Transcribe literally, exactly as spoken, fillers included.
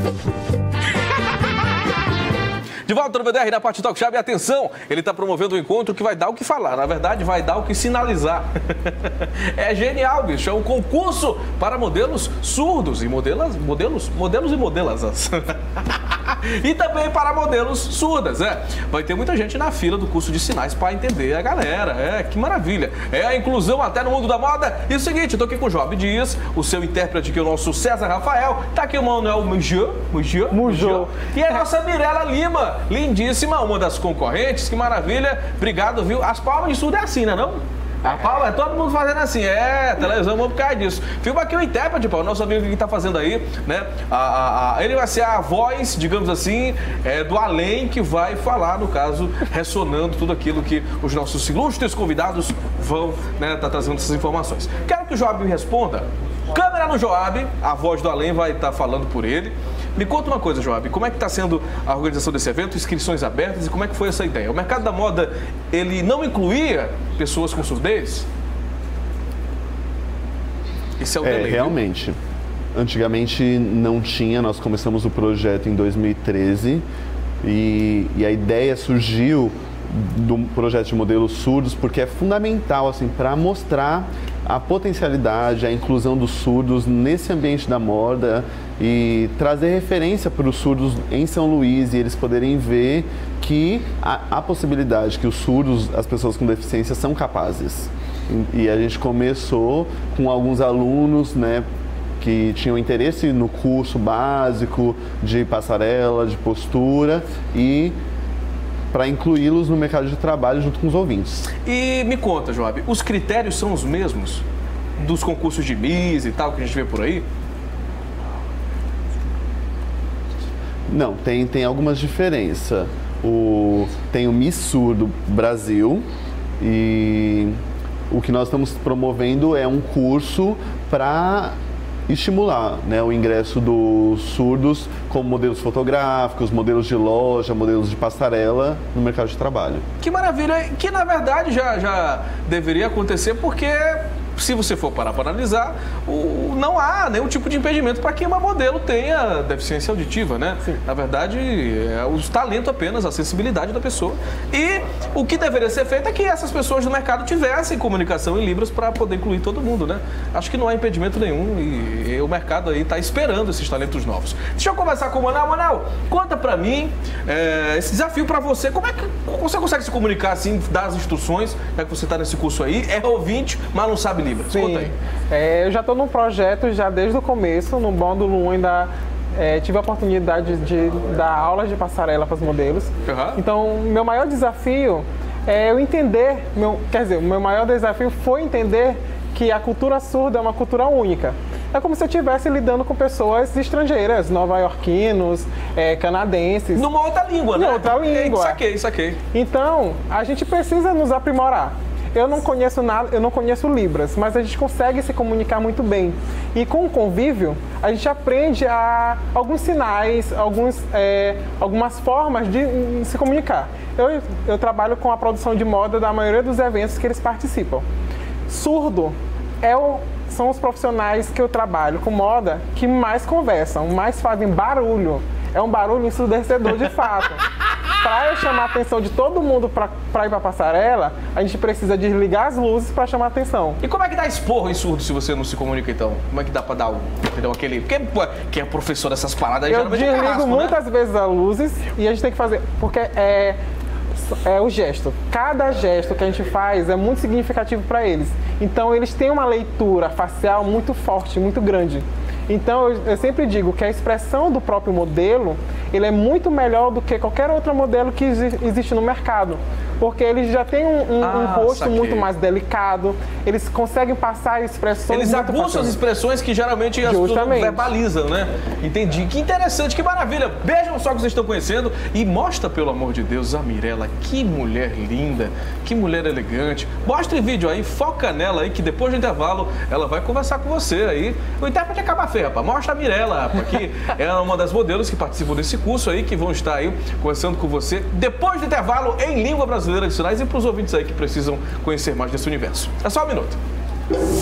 De volta no B D R, na parte Talk Chave, atenção, ele está promovendo um encontro que vai dar o que falar, na verdade vai dar o que sinalizar. É genial, bicho, é um concurso para modelos surdos e modelas, modelos, modelos e modelas. E também para modelos surdas, é. Vai ter muita gente na fila do curso de sinais para entender a galera, é, que maravilha. É a inclusão até no mundo da moda. E o seguinte, eu tô aqui com o Job Dias, o seu intérprete, que é o nosso César Rafael, tá aqui o Manuel Mujô, Mujô, Mujô, e a nossa Mirella Lima, lindíssima, uma das concorrentes, que maravilha. Obrigado, viu? As palmas de surdo é assim, né não? A palma é todo mundo fazendo assim, é, televisão, vamos por causa disso. Filma aqui o intérprete, pô, o nosso amigo que tá fazendo aí, né? A, a, a, ele vai ser a voz, digamos assim, é, do além, que vai falar, no caso, ressonando tudo aquilo que os nossos ilustres convidados vão, né, tá trazendo essas informações. Quero que o Joab me responda. Câmera no Joab, a voz do além vai estar falando por ele. Me conta uma coisa, Joab, como é que está sendo a organização desse evento, inscrições abertas e como é que foi essa ideia? O mercado da moda, ele não incluía pessoas com surdez? Esse é o delay, É, realmente. Viu? Antigamente não tinha, nós começamos o projeto em dois mil e treze e, e a ideia surgiu do projeto de modelos surdos porque é fundamental assim, para mostrar a potencialidade, a inclusão dos surdos nesse ambiente da moda e trazer referência para os surdos em São Luís e eles poderem ver que há a possibilidade que os surdos, as pessoas com deficiência, são capazes. E a gente começou com alguns alunos, né, que tinham interesse no curso básico de passarela, de postura e para incluí-los no mercado de trabalho junto com os ouvintes. E me conta, Joab, os critérios são os mesmos dos concursos de Miss e tal que a gente vê por aí? Não, tem, tem algumas diferenças. O, tem o Miss Surdo Brasil e o que nós estamos promovendo é um curso para estimular, né, o ingresso dos surdos como modelos fotográficos, modelos de loja, modelos de passarela no mercado de trabalho. Que maravilha, que na verdade já, já deveria acontecer porque, se você for parar para analisar, o, não há nenhum tipo de impedimento para que uma modelo tenha deficiência auditiva, né? Sim. Na verdade, é o talento apenas, a sensibilidade da pessoa. E o que deveria ser feito é que essas pessoas do mercado tivessem comunicação em Libras para poder incluir todo mundo, né? Acho que não há impedimento nenhum e, e o mercado aí está esperando esses talentos novos. Deixa eu conversar com o Manuel. Manuel, conta para mim é, esse desafio para você. Como é que você consegue se comunicar assim, dar as instruções, já que você está nesse curso aí, é ouvinte, mas não sabe Libras? Sim. Conta aí. É, eu já estou num projeto já desde o começo, no módulo um ainda é, tive a oportunidade de dar aulas de passarela para os modelos. Uhum. Então, meu maior desafio é eu entender, meu, quer dizer, o meu maior desafio foi entender que a cultura surda é uma cultura única. É como se eu estivesse lidando com pessoas estrangeiras, nova-iorquinos, é, canadenses. Numa outra língua, né? Numa outra língua. Saquei, saquei. Então, a gente precisa nos aprimorar. Eu não conheço nada, eu não conheço Libras, mas a gente consegue se comunicar muito bem. E com o convívio, a gente aprende a alguns sinais, alguns, é, algumas formas de se comunicar. Eu, eu trabalho com a produção de moda da maioria dos eventos que eles participam. Surdo é o, são os profissionais que eu trabalho com moda que mais conversam, mais fazem barulho. É um barulho ensurdecedor de fato. Para eu chamar a atenção de todo mundo para ir para a passarela, a gente precisa desligar as luzes para chamar a atenção. E como é que dá esporro em surdo se você não se comunica então? Como é que dá para dar o, entendeu, aquele... Porque quem é professor dessas paradas aí eu geralmente desligo é carrasco, muitas né? vezes as luzes e a gente tem que fazer, porque é, é o gesto. Cada gesto que a gente faz é muito significativo para eles. Então eles têm uma leitura facial muito forte, muito grande. Então, eu, eu sempre digo que a expressão do próprio modelo, ele é muito melhor do que qualquer outro modelo que existe no mercado. Porque eles já têm um, um, ah, um rosto saquei. muito mais delicado, eles conseguem passar expressões Eles muito aguçam facilmente. as expressões que geralmente as pessoas verbalizam, né? Entendi. Que interessante, que maravilha. Vejam só que vocês estão conhecendo e mostra, pelo amor de Deus, a Mirella. Que mulher linda, que mulher elegante. Mostra em vídeo aí, foca nela aí, que depois do intervalo ela vai conversar com você aí. O intérprete acaba feio, rapaz. Mostra a Mirella, rapaz, que é uma das modelos que participam desse curso aí, que vão estar aí conversando com você depois do intervalo em língua brasileira de sinais e para os ouvintes aí que precisam conhecer mais desse universo. É só um minuto.